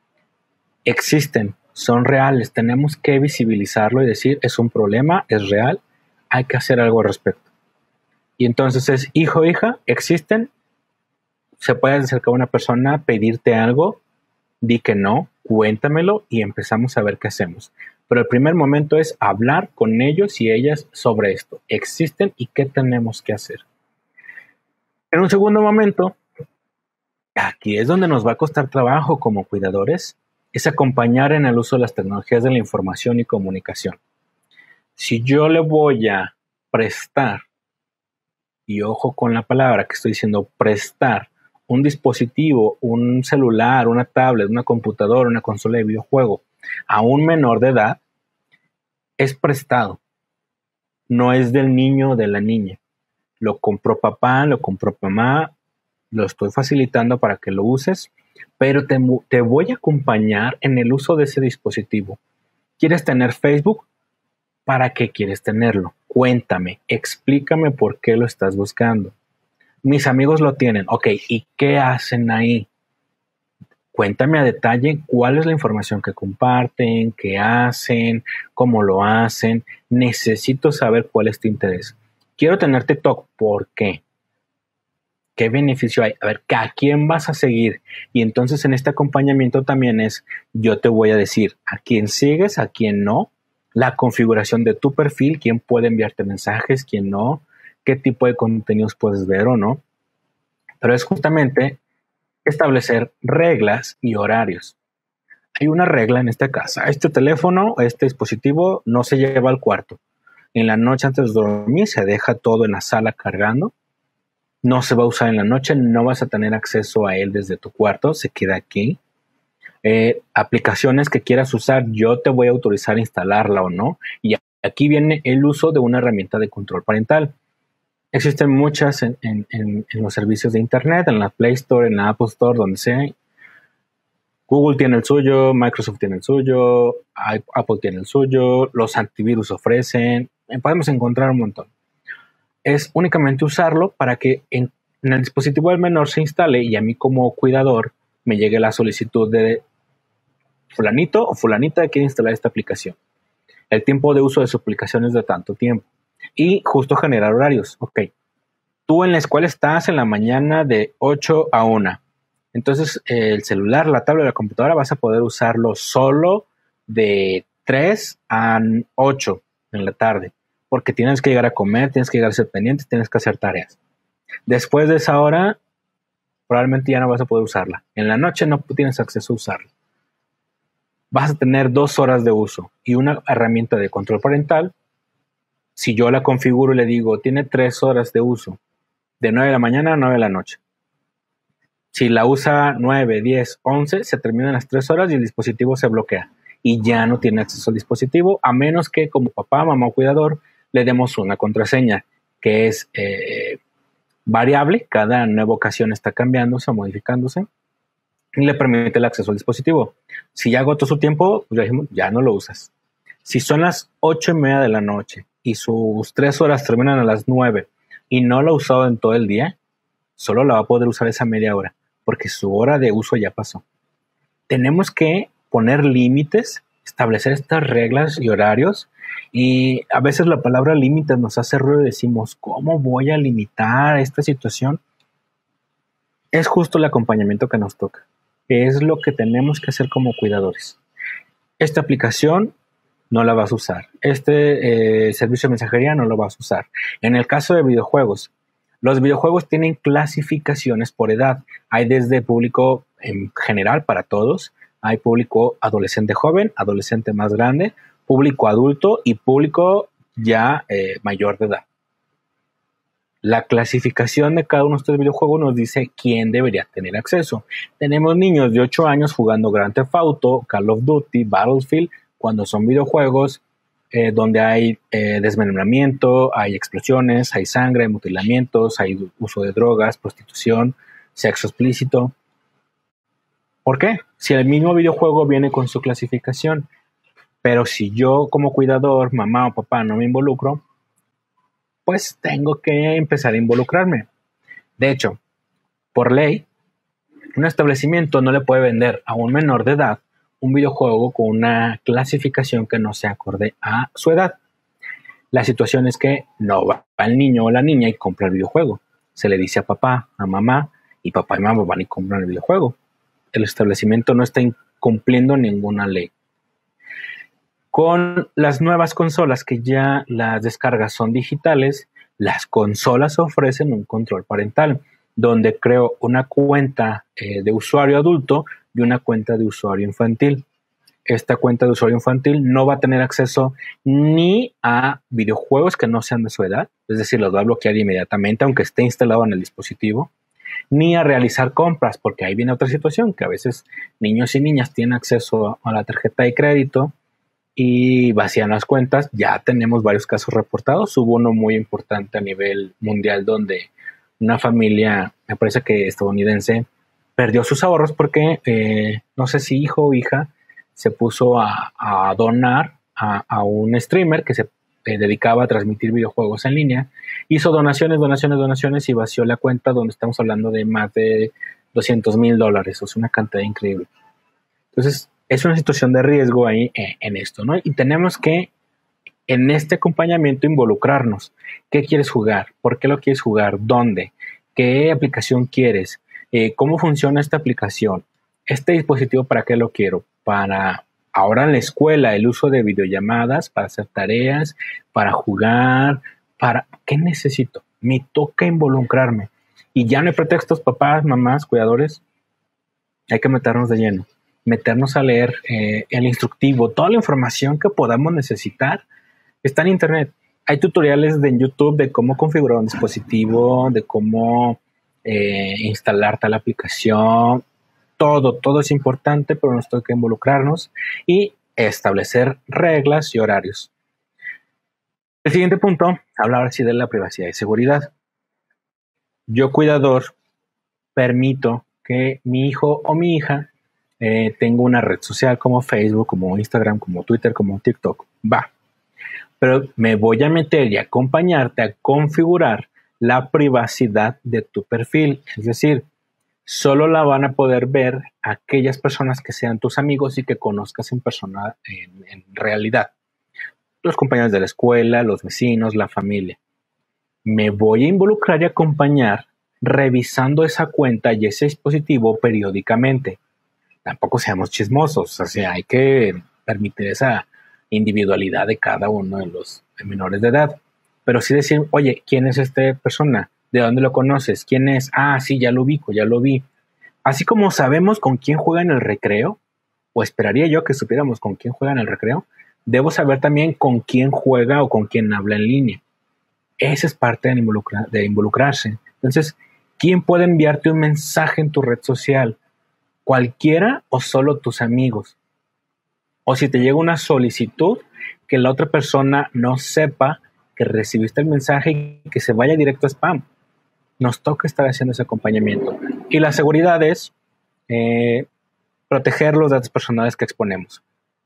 Existen, son reales, tenemos que visibilizarlo y decir, es un problema, es real, hay que hacer algo al respecto. Y entonces es, hijo, hija, existen, se puede acercar a una persona, pedirte algo, di que no, cuéntamelo y empezamos a ver qué hacemos. Pero el primer momento es hablar con ellos y ellas sobre esto. Existen y qué tenemos que hacer. En un segundo momento, aquí es donde nos va a costar trabajo como cuidadores, es acompañar en el uso de las tecnologías de la información y comunicación. Si yo le voy a prestar, y ojo con la palabra que estoy diciendo, prestar un dispositivo, un celular, una tablet, una computadora, una consola de videojuego a un menor de edad, es prestado. No es del niño o de la niña. Lo compró papá, lo compró mamá, lo estoy facilitando para que lo uses, pero te, te voy a acompañar en el uso de ese dispositivo. ¿Quieres tener Facebook? ¿Para qué quieres tenerlo? Cuéntame, explícame por qué lo estás buscando. Mis amigos lo tienen. Ok, ¿y qué hacen ahí? Cuéntame a detalle cuál es la información que comparten, qué hacen, cómo lo hacen. Necesito saber cuál es tu interés. Quiero tener TikTok. ¿Por qué? ¿Qué beneficio hay? A ver, ¿a quién vas a seguir? Y entonces en este acompañamiento también es, yo te voy a decir a quién sigues, a quién no, la configuración de tu perfil, quién puede enviarte mensajes, quién no, qué tipo de contenidos puedes ver o no. Pero es justamente establecer reglas y horarios. Hay una regla en esta casa. Este teléfono, este dispositivo no se lleva al cuarto. En la noche antes de dormir se deja todo en la sala cargando. No se va a usar en la noche, no vas a tener acceso a él desde tu cuarto, se queda aquí. Eh, aplicaciones que quieras usar, yo te voy a autorizar a instalarla o no. Y aquí viene el uso de una herramienta de control parental. Existen muchas en, en, en, en los servicios de internet, en la Play Store, en la Apple Store, donde sea. Google tiene el suyo, Microsoft tiene el suyo, Apple tiene el suyo, los antivirus ofrecen, podemos encontrar un montón. Es únicamente usarlo para que en, en el dispositivo del menor se instale y a mí como cuidador me llegue la solicitud de fulanito o fulanita quiere instalar esta aplicación. El tiempo de uso de su aplicación es de tanto tiempo. Y justo generar horarios. Ok, tú en la escuela estás en la mañana de ocho a una. Entonces el celular, la tablet, la computadora vas a poder usarlo solo de tres a ocho en la tarde. Porque tienes que llegar a comer, tienes que llegar a ser pendiente, tienes que hacer tareas. Después de esa hora, probablemente ya no vas a poder usarla. En la noche no tienes acceso a usarla. Vas a tener dos horas de uso y una herramienta de control parental. Si yo la configuro y le digo, tiene tres horas de uso, de nueve de la mañana a nueve de la noche. Si la usa nueve, diez, once, se terminan las tres horas y el dispositivo se bloquea. Y ya no tiene acceso al dispositivo, a menos que como papá, mamá o cuidador, le demos una contraseña que es eh, variable, cada nueva ocasión está cambiándose o modificándose, y le permite el acceso al dispositivo. Si ya agotó su tiempo, pues ya, dijimos, ya no lo usas. Si son las ocho y media de la noche y sus tres horas terminan a las nueve y no lo ha usado en todo el día, solo la va a poder usar esa media hora, porque su hora de uso ya pasó. Tenemos que poner límites, establecer estas reglas y horarios. Y a veces la palabra límites nos hace ruido y decimos, ¿cómo voy a limitar esta situación? Es justo el acompañamiento que nos toca. Es lo que tenemos que hacer como cuidadores. Esta aplicación no la vas a usar. Este eh, servicio de mensajería no lo vas a usar. En el caso de videojuegos, los videojuegos tienen clasificaciones por edad. Hay desde público en general para todos. Hay público adolescente joven, adolescente más grande, público adulto y público ya eh, mayor de edad. La clasificación de cada uno de estos videojuegos nos dice quién debería tener acceso. Tenemos niños de ocho años jugando Grand Theft Auto, Call of Duty, Battlefield, cuando son videojuegos eh, donde hay eh, desmembramiento, hay explosiones, hay sangre, hay mutilamientos, hay uso de drogas, prostitución. sexo explícito. ¿Por qué? Si el mismo videojuego viene con su clasificación, pero si yo como cuidador, mamá o papá, no me involucro, pues tengo que empezar a involucrarme. De hecho, por ley, un establecimiento no le puede vender a un menor de edad un videojuego con una clasificación que no se acorde a su edad. La situación es que no va el niño o la niña y compra el videojuego. Se le dice a papá, a mamá, y papá y mamá van y compran el videojuego. El establecimiento no está incumpliendo ninguna ley. Con las nuevas consolas, que ya las descargas son digitales, las consolas ofrecen un control parental, donde creo una cuenta eh, de usuario adulto y una cuenta de usuario infantil. Esta cuenta de usuario infantil no va a tener acceso ni a videojuegos que no sean de su edad, es decir, los va a bloquear inmediatamente aunque esté instalado en el dispositivo, ni a realizar compras, porque ahí viene otra situación, que a veces niños y niñas tienen acceso a la tarjeta de crédito y vacían las cuentas. Ya tenemos varios casos reportados. Hubo uno muy importante a nivel mundial donde una familia, me parece que estadounidense, perdió sus ahorros porque eh, no sé si hijo o hija se puso a, a donar a, a un streamer que se eh, dedicaba a transmitir videojuegos en línea. Hizo donaciones, donaciones, donaciones y vació la cuenta, donde estamos hablando de más de doscientos mil dólares. O sea, una cantidad increíble. Entonces, es una situación de riesgo ahí eh, en esto, ¿no? Y tenemos que, en este acompañamiento, involucrarnos. ¿Qué quieres jugar? ¿Por qué lo quieres jugar? ¿Dónde? ¿Qué aplicación quieres? Eh, ¿Cómo funciona esta aplicación? ¿Este dispositivo para qué lo quiero? Para ahora en la escuela, el uso de videollamadas, para hacer tareas, para jugar, para... ¿Qué necesito? Me toca involucrarme. Y ya no hay pretextos, papás, mamás, cuidadores. Hay que meternos de lleno. Meternos a leer eh, el instructivo, toda la información que podamos necesitar está en internet. Hay tutoriales de, en YouTube de cómo configurar un dispositivo, de cómo eh, instalar tal aplicación. Todo, todo es importante, pero nos toca involucrarnos y establecer reglas y horarios. El siguiente punto habla ahora sí de la privacidad y seguridad. Yo, cuidador, permito que mi hijo o mi hija Eh, tengo una red social como Facebook, como Instagram, como Twitter, como TikTok. Va. Pero me voy a meter y acompañarte a configurar la privacidad de tu perfil. Es decir, solo la van a poder ver aquellas personas que sean tus amigos y que conozcas en persona, en, en realidad. Los compañeros de la escuela, los vecinos, la familia. Me voy a involucrar y acompañar revisando esa cuenta y ese dispositivo periódicamente. Tampoco seamos chismosos, o sea, hay que permitir esa individualidad de cada uno de los menores de edad. Pero sí decir, oye, ¿quién es esta persona? ¿De dónde lo conoces? ¿Quién es? Ah, sí, ya lo ubico, ya lo vi. Así como sabemos con quién juega en el recreo, o esperaría yo que supiéramos con quién juega en el recreo, debo saber también con quién juega o con quién habla en línea. Esa es parte de, involucra- de involucrarse. Entonces, ¿quién puede enviarte un mensaje en tu red social? ¿Cualquiera o solo tus amigos? O si te llega una solicitud, que la otra persona no sepa que recibiste el mensaje y que se vaya directo a spam. Nos toca estar haciendo ese acompañamiento. Y la seguridad es eh, proteger los datos personales que exponemos.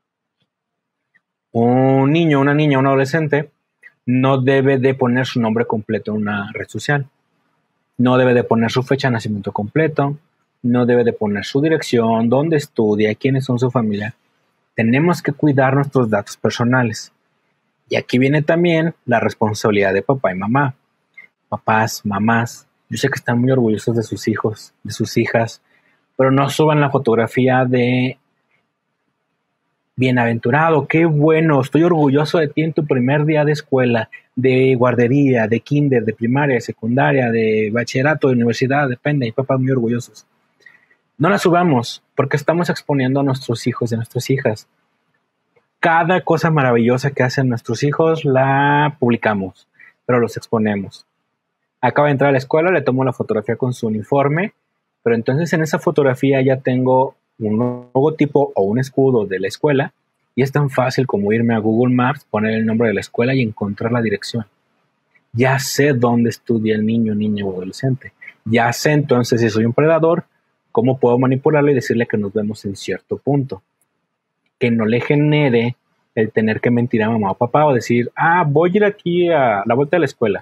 Un niño, una niña, un adolescente no debe de poner su nombre completo en una red social. No debe de poner su fecha de nacimiento completo. No debe de poner su dirección, dónde estudia, quiénes son su familia. Tenemos que cuidar nuestros datos personales. Y aquí viene también la responsabilidad de papá y mamá. Papás, mamás, yo sé que están muy orgullosos de sus hijos, de sus hijas, pero no suban la fotografía de bienaventurado, qué bueno, estoy orgulloso de ti en tu primer día de escuela, de guardería, de kinder, de primaria, de secundaria, de bachillerato, de universidad, depende, hay papás muy orgullosos. No la subamos porque estamos exponiendo a nuestros hijos y a nuestras hijas. Cada cosa maravillosa que hacen nuestros hijos la publicamos, pero los exponemos. Acaba de entrar a la escuela, le tomo la fotografía con su uniforme, pero entonces en esa fotografía ya tengo un logotipo o un escudo de la escuela y es tan fácil como irme a Google Maps, poner el nombre de la escuela y encontrar la dirección. Ya sé dónde estudia el niño, niña o adolescente. Ya sé entonces si soy un predador, cómo puedo manipularlo y decirle que nos vemos en cierto punto. Que no le genere el tener que mentir a mamá o papá o decir, ah, voy a ir aquí a la vuelta de la escuela.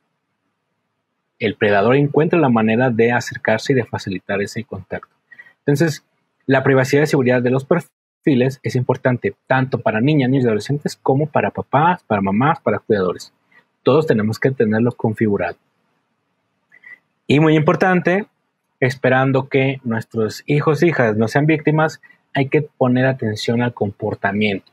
El predador encuentra la manera de acercarse y de facilitar ese contacto. Entonces, la privacidad y seguridad de los perfiles es importante tanto para niñas, niños y adolescentes como para papás, para mamás, para cuidadores. Todos tenemos que tenerlo configurado. Y muy importante, esperando que nuestros hijos e hijas no sean víctimas, hay que poner atención al comportamiento.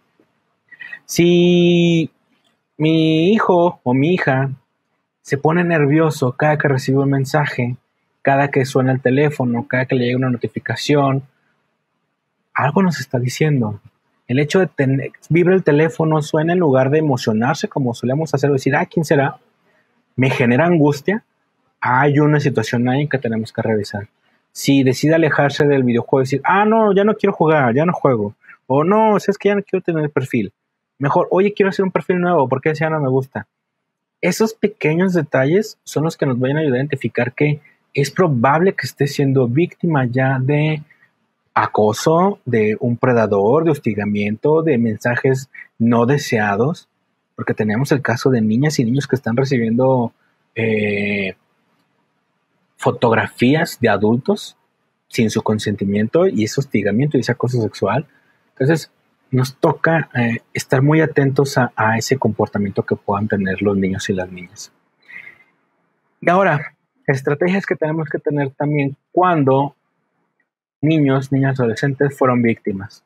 Si mi hijo o mi hija se pone nervioso cada que recibe un mensaje, cada que suena el teléfono, cada que le llega una notificación, algo nos está diciendo. El hecho de tener, vibra el teléfono, suena en lugar de emocionarse como solemos hacer, decir, ah, ¿quién será? Me genera angustia. Hay una situación ahí que tenemos que revisar. Si decide alejarse del videojuego y decir, ah, no, ya no quiero jugar, ya no juego. O no, es que ya no quiero tener perfil. Mejor, oye, quiero hacer un perfil nuevo, porque ese ya no me gusta. Esos pequeños detalles son los que nos van a ayudar a identificar que es probable que esté siendo víctima ya de acoso, de un predador, de hostigamiento, de mensajes no deseados, porque tenemos el caso de niñas y niños que están recibiendo eh, fotografías de adultos sin su consentimiento y ese hostigamiento y ese acoso sexual. Entonces, nos toca eh, estar muy atentos a, a ese comportamiento que puedan tener los niños y las niñas. Y ahora, estrategias que tenemos que tener también cuando niños, niñas, adolescentes fueron víctimas.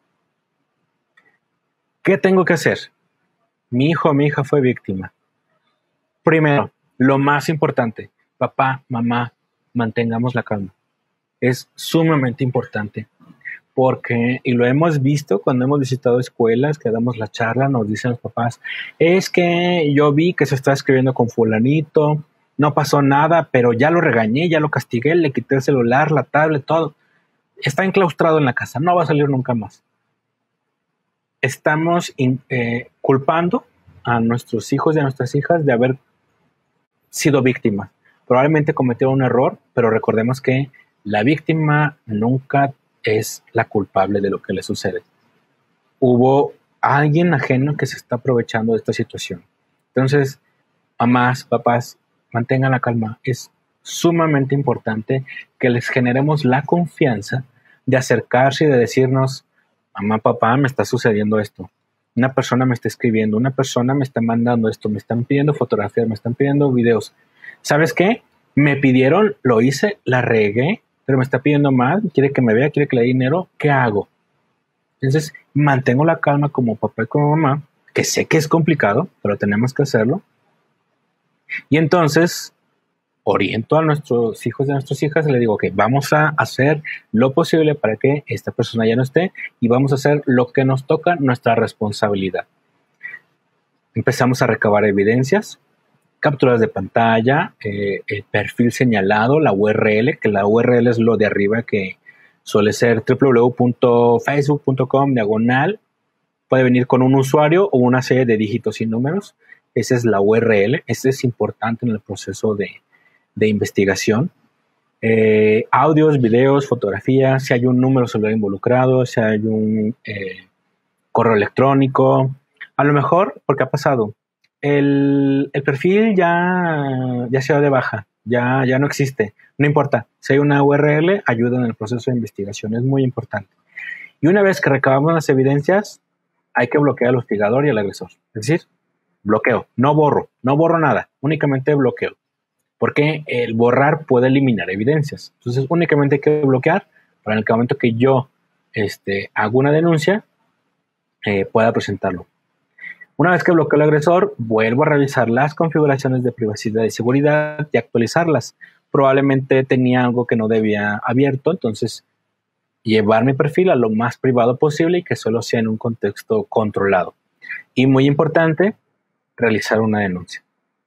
¿Qué tengo que hacer? Mi hijo o mi hija fue víctima. Primero, lo más importante, papá, mamá, mantengamos la calma. Es sumamente importante. Porque, y lo hemos visto cuando hemos visitado escuelas, que damos la charla, nos dicen los papás, es que yo vi que se está escribiendo con fulanito, no pasó nada, pero ya lo regañé, ya lo castigué, le quité el celular, la tablet, todo. Está enclaustrado en la casa, no va a salir nunca más. Estamos in, eh, culpando a nuestros hijos y a nuestras hijas de haber sido víctimas. Probablemente cometieron un error, pero recordemos que la víctima nunca es la culpable de lo que le sucede. Hubo alguien ajeno que se está aprovechando de esta situación. Entonces, mamás, papás, mantengan la calma. Es sumamente importante que les generemos la confianza de acercarse y de decirnos, mamá, papá, me está sucediendo esto. Una persona me está escribiendo, una persona me está mandando esto, me están pidiendo fotografías, me están pidiendo videos. ¿Sabes qué? Me pidieron, lo hice, la regué, pero me está pidiendo más, quiere que me vea, quiere que le dé dinero, ¿qué hago? Entonces, mantengo la calma como papá y como mamá, que sé que es complicado, pero tenemos que hacerlo. Y entonces, oriento a nuestros hijos y a nuestras hijas y le digo que vamos a hacer lo posible para que esta persona ya no esté y vamos a hacer lo que nos toca, nuestra responsabilidad. Empezamos a recabar evidencias, capturas de pantalla, eh, el perfil señalado, la U R L, que la U R L es lo de arriba que suele ser doble u doble u doble u punto facebook punto com diagonal. Puede venir con un usuario o una serie de dígitos y números. Esa es la U R L. Ese es importante en el proceso de, de investigación. Eh, audios, videos, fotografías, si hay un número celular involucrado, si hay un eh, correo electrónico. A lo mejor, porque ha pasado, El, el perfil ya, ya se va de baja, ya, ya no existe. No importa, si hay una U R L, ayuda en el proceso de investigación, es muy importante. Y una vez que recabamos las evidencias, hay que bloquear al hostigador y al agresor. Es decir, bloqueo, no borro, no borro nada, únicamente bloqueo. Porque el borrar puede eliminar evidencias. Entonces, únicamente hay que bloquear para en el momento que yo este, hago una denuncia, eh, pueda presentarlo. Una vez que bloqueo al agresor, vuelvo a revisar las configuraciones de privacidad y seguridad y actualizarlas. Probablemente tenía algo que no debía abierto, entonces llevar mi perfil a lo más privado posible y que solo sea en un contexto controlado. Y muy importante, realizar una denuncia.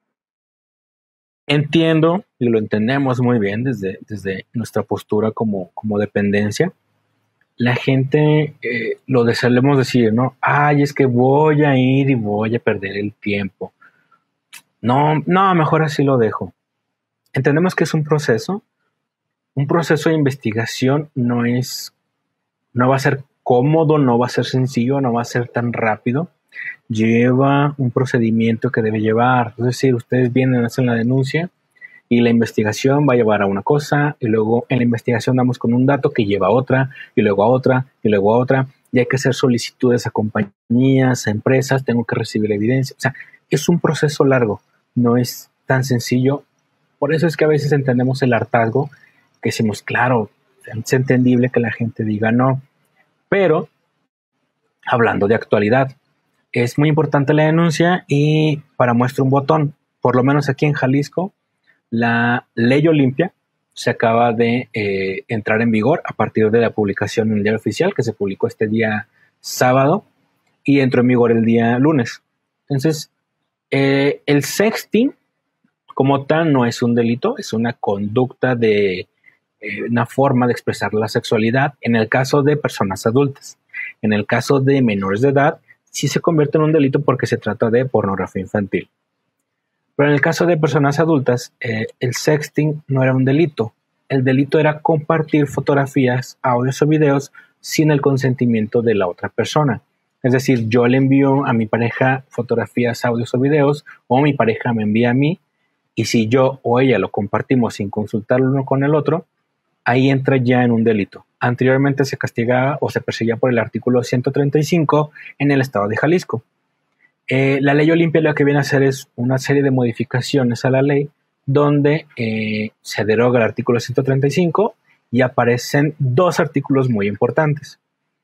Entiendo, y lo entendemos muy bien desde, desde nuestra postura como, como dependencia, la gente eh, lo deseamos decir, ¿no? Ay, es que voy a ir y voy a perder el tiempo. No, no, mejor así lo dejo. Entendemos que es un proceso, un proceso de investigación no es, no va a ser cómodo, no va a ser sencillo, no va a ser tan rápido. Lleva un procedimiento que debe llevar. Es decir, ustedes vienen, hacen la denuncia y la investigación va a llevar a una cosa y luego en la investigación damos con un dato que lleva a otra y luego a otra y luego a otra y hay que hacer solicitudes a compañías, a empresas, tengo que recibir evidencia. O sea, es un proceso largo, no es tan sencillo. Por eso es que a veces entendemos el hartazgo, que decimos, claro, es entendible que la gente diga no, pero hablando de actualidad, es muy importante la denuncia y para muestra un botón, por lo menos aquí en Jalisco, la Ley Olimpia se acaba de eh, entrar en vigor a partir de la publicación en el Diario Oficial, que se publicó este día sábado y entró en vigor el día lunes. Entonces, eh, el sexting como tal no es un delito, es una conducta de eh, una forma de expresar la sexualidad en el caso de personas adultas. En el caso de menores de edad, sí se convierte en un delito porque se trata de pornografía infantil. Pero en el caso de personas adultas, eh, el sexting no era un delito. El delito era compartir fotografías, audios o videos sin el consentimiento de la otra persona. Es decir, yo le envío a mi pareja fotografías, audios o videos, o mi pareja me envía a mí, y si yo o ella lo compartimos sin consultarlo uno con el otro, ahí entra ya en un delito. Anteriormente se castigaba o se perseguía por el artículo ciento treinta y cinco en el estado de Jalisco. Eh, la Ley Olimpia lo que viene a hacer es una serie de modificaciones a la ley donde eh, se deroga el artículo ciento treinta y cinco y aparecen dos artículos muy importantes.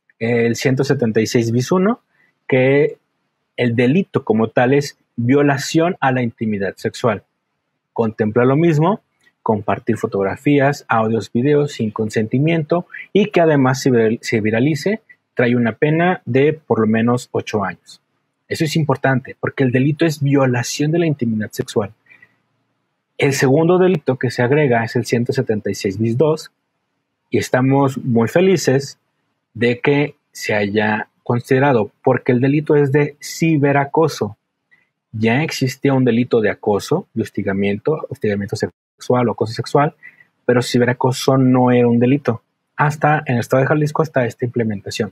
El ciento setenta y seis bis uno, que el delito como tal es violación a la intimidad sexual. Contempla lo mismo, compartir fotografías, audios, videos sin consentimiento y que además se viralice, trae una pena de por lo menos ocho años. Eso es importante porque el delito es violación de la intimidad sexual. El segundo delito que se agrega es el ciento setenta y seis bis dos y estamos muy felices de que se haya considerado porque el delito es de ciberacoso. Ya existía un delito de acoso, de hostigamiento, hostigamiento sexual o acoso sexual, pero ciberacoso no era un delito hasta en el estado de Jalisco, hasta esta implementación.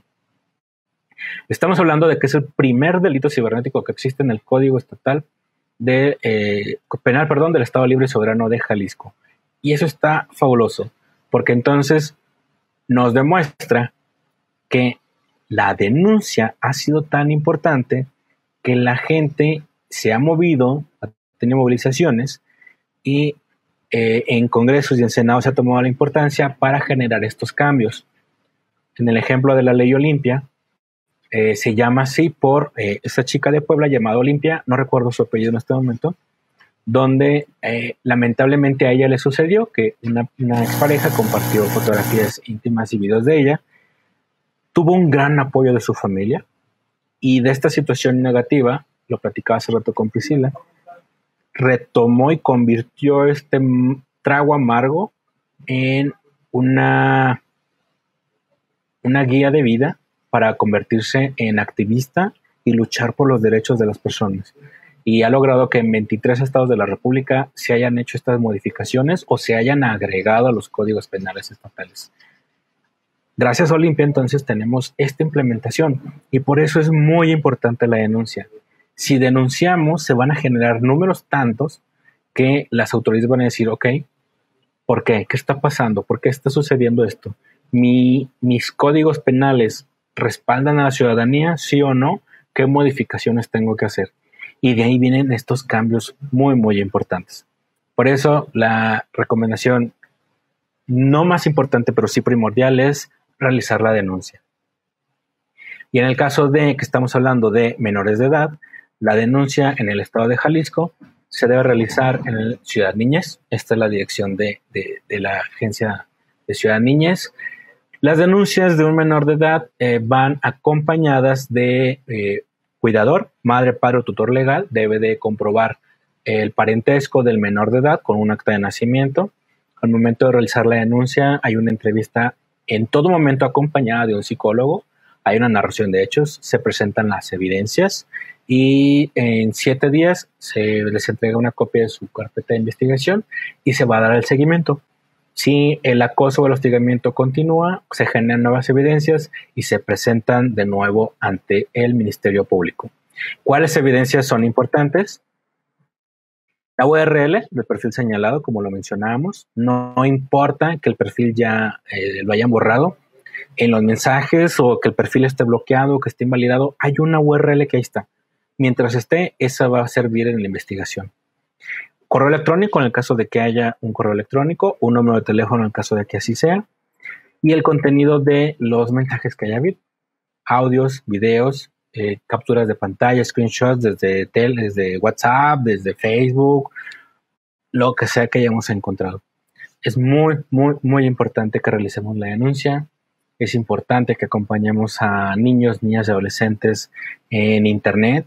Estamos hablando de que es el primer delito cibernético que existe en el Código Estatal de eh, Penal, perdón, del Estado Libre y Soberano de Jalisco. Y eso está fabuloso, porque entonces nos demuestra que la denuncia ha sido tan importante que la gente se ha movido, ha tenido movilizaciones y eh, en congresos y en senados se ha tomado la importancia para generar estos cambios. En el ejemplo de la Ley Olimpia, eh, se llama así por eh, esta chica de Puebla llamada Olimpia, no recuerdo su apellido en este momento, donde eh, lamentablemente a ella le sucedió que una, una expareja compartió fotografías íntimas y videos de ella, tuvo un gran apoyo de su familia y de esta situación negativa, lo platicaba hace rato con Priscila, retomó y convirtió este trago amargo en una, una guía de vida para convertirse en activista y luchar por los derechos de las personas. Y ha logrado que en veintitrés estados de la República se hayan hecho estas modificaciones o se hayan agregado a los códigos penales estatales. Gracias a Olimpia, entonces, tenemos esta implementación y por eso es muy importante la denuncia. Si denunciamos, se van a generar números tantos que las autoridades van a decir, ok, ¿por qué? ¿Qué está pasando? ¿Por qué está sucediendo esto? ¿Mi, mis códigos penales respaldan a la ciudadanía, sí o no? ¿Qué modificaciones tengo que hacer? Y de ahí vienen estos cambios muy, muy importantes. Por eso, la recomendación no más importante, pero sí primordial, es realizar la denuncia. Y en el caso de que estamos hablando de menores de edad, la denuncia en el estado de Jalisco se debe realizar en el Ciudad Niñez. Esta es la dirección de, de, de la agencia de Ciudad Niñez. Las denuncias de un menor de edad eh, van acompañadas de eh, cuidador, madre, padre o tutor legal. Debe de comprobar el parentesco del menor de edad con un acta de nacimiento. Al momento de realizar la denuncia hay una entrevista en todo momento acompañada de un psicólogo. Hay una narración de hechos, se presentan las evidencias y en siete días se les entrega una copia de su carpeta de investigación y se va a dar el seguimiento. Si el acoso o el hostigamiento continúa, se generan nuevas evidencias y se presentan de nuevo ante el Ministerio Público. ¿Cuáles evidencias son importantes? La U R L del perfil señalado, como lo mencionábamos, no, no importa que el perfil ya eh, lo hayan borrado. En los mensajes o que el perfil esté bloqueado o que esté invalidado, hay una U R L que ahí está. Mientras esté, esa va a servir en la investigación. Correo electrónico en el caso de que haya un correo electrónico, un número de teléfono en el caso de que así sea, y el contenido de los mensajes que haya habido, audios, videos, eh, capturas de pantalla, screenshots desde, tel, desde WhatsApp, desde Facebook, lo que sea que hayamos encontrado. Es muy, muy, muy importante que realicemos la denuncia. Es importante que acompañemos a niños, niñas y adolescentes en Internet.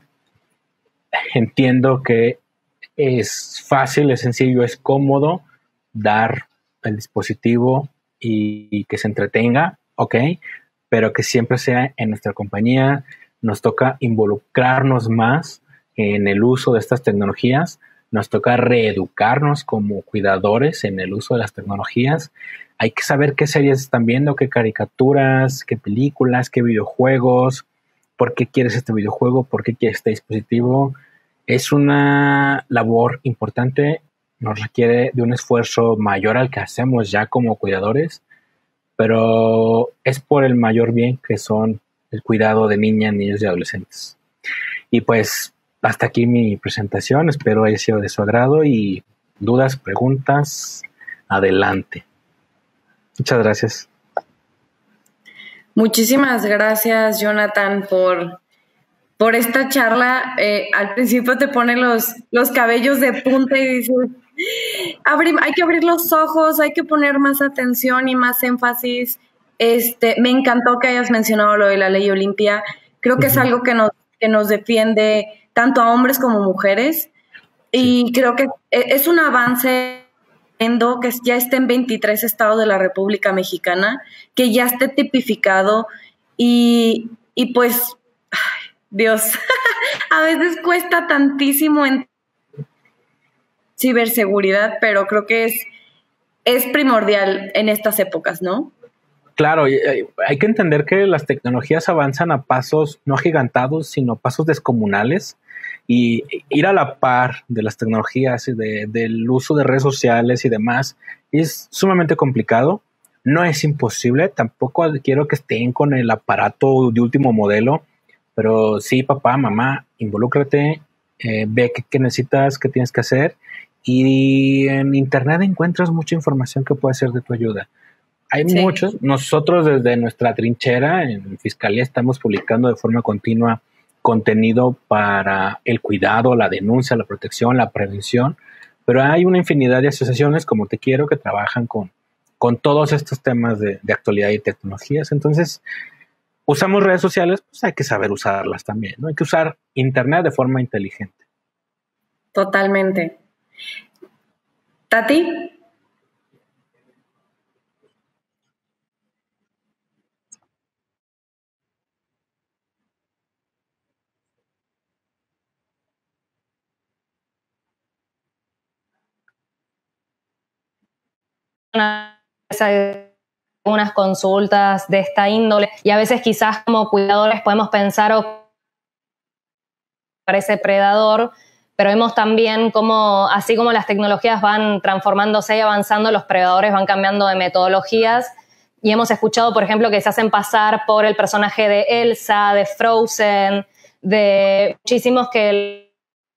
Entiendo que es fácil, es sencillo, es cómodo dar el dispositivo y, y que se entretenga, ok, pero que siempre sea en nuestra compañía. Nos toca involucrarnos más en el uso de estas tecnologías, nos toca reeducarnos como cuidadores en el uso de las tecnologías. Hay que saber qué series están viendo, qué caricaturas, qué películas, qué videojuegos, por qué quieres este videojuego, por qué quieres este dispositivo. Es una labor importante, nos requiere de un esfuerzo mayor al que hacemos ya como cuidadores, pero es por el mayor bien que son el cuidado de niñas, niños y adolescentes. Y pues hasta aquí mi presentación, espero haya sido de su agrado y dudas, preguntas, adelante. Muchas gracias. Muchísimas gracias, Jonathan, por, por esta charla. Eh, al principio te pone los, los cabellos de punta y dices, abrir, hay que abrir los ojos, hay que poner más atención y más énfasis. Este, me encantó que hayas mencionado lo de la ley Olimpia. Creo que uh-huh. es algo que nos, que nos defiende tanto a hombres como mujeres. Y sí. creo que es un avance que ya esté en veintitrés estados de la República Mexicana, que ya esté tipificado y, y pues, ay, Dios, a veces cuesta tantísimo en ciberseguridad, pero creo que es, es primordial en estas épocas, ¿no? Claro, hay que entender que las tecnologías avanzan a pasos no agigantados, sino pasos descomunales. Y ir a la par de las tecnologías y de, del uso de redes sociales y demás es sumamente complicado. No es imposible, tampoco quiero que estén con el aparato de último modelo, pero sí, papá, mamá, involúcrate, eh, ve qué, qué necesitas, qué tienes que hacer. Y en Internet encuentras mucha información que puede ser de tu ayuda. Hay sí. muchos, nosotros desde nuestra trinchera en Fiscalía estamos publicando de forma continua contenido para el cuidado, la denuncia, la protección, la prevención, pero hay una infinidad de asociaciones como Te Quiero que trabajan con, con todos estos temas de, de actualidad y tecnologías. Entonces, usamos redes sociales, pues hay que saber usarlas también, ¿no? Hay que usar Internet de forma inteligente. Totalmente. ¿Tati? Unas consultas de esta índole y a veces quizás como cuidadores podemos pensar o parece predador, pero vemos también cómo así como las tecnologías van transformándose y avanzando, los predadores van cambiando de metodologías y hemos escuchado, por ejemplo, que se hacen pasar por el personaje de Elsa, de Frozen, de muchísimos que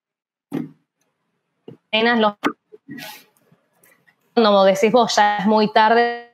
los como decís vos, ya es muy tarde.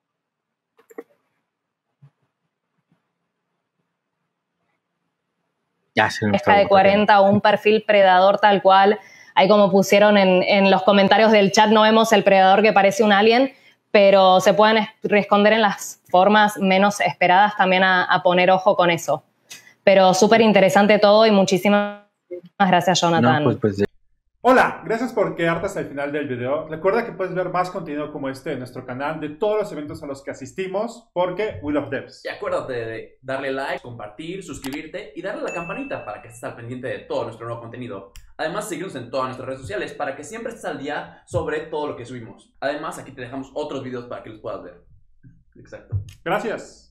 Ya se Esta de cuarenta o un perfil predador tal cual. Ahí como pusieron en, en los comentarios del chat, no vemos el predador que parece un alien, pero se pueden esconder en las formas menos esperadas también a, a poner ojo con eso. Pero súper interesante todo y muchísimas gracias, Jonathan. No, pues, pues, Hola, gracias por quedarte hasta el final del video. Recuerda que puedes ver más contenido como este en nuestro canal de todos los eventos a los que asistimos porque we love devs. Y acuérdate de darle like, compartir, suscribirte y darle a la campanita para que estés al pendiente de todo nuestro nuevo contenido. Además, síguenos en todas nuestras redes sociales para que siempre estés al día sobre todo lo que subimos. Además, aquí te dejamos otros videos para que los puedas ver. Exacto. Gracias.